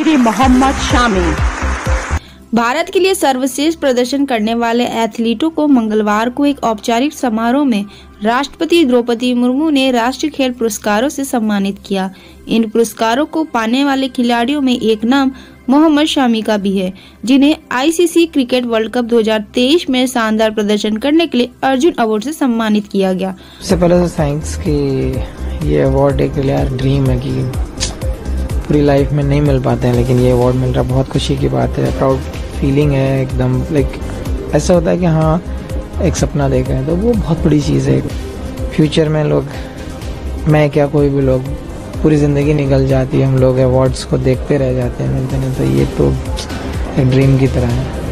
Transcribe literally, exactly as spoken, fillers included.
खिलाड़ी मोहम्मद शामी। भारत के लिए सर्वश्रेष्ठ प्रदर्शन करने वाले एथलीटों को मंगलवार को एक औपचारिक समारोह में राष्ट्रपति द्रौपदी मुर्मू ने राष्ट्रीय खेल पुरस्कारों से सम्मानित किया। इन पुरस्कारों को पाने वाले खिलाड़ियों में एक नाम मोहम्मद शामी का भी है, जिन्हें आईसीसी क्रिकेट वर्ल्ड कप दो हज़ार तेईस में शानदार प्रदर्शन करने के लिए अर्जुन अवार्ड से सम्मानित किया गया। सबसे पहले तो थैंक्स कि ये अवार्ड एक यार ड्रीम है कि पूरी लाइफ में नहीं मिल पाते हैं, लेकिन ये अवार्ड मिल रहा बहुत खुशी की बात है। प्राउड फीलिंग है एकदम। लाइक ऐसा होता है कि हाँ एक सपना देखा है तो वो बहुत बड़ी चीज़ है। फ्यूचर में लोग, मैं क्या कोई भी लोग, पूरी ज़िंदगी निकल जाती है, हम लोग अवार्ड्स को देखते रह जाते हैं मिलते नहीं, तो ये तो एक ड्रीम की तरह है।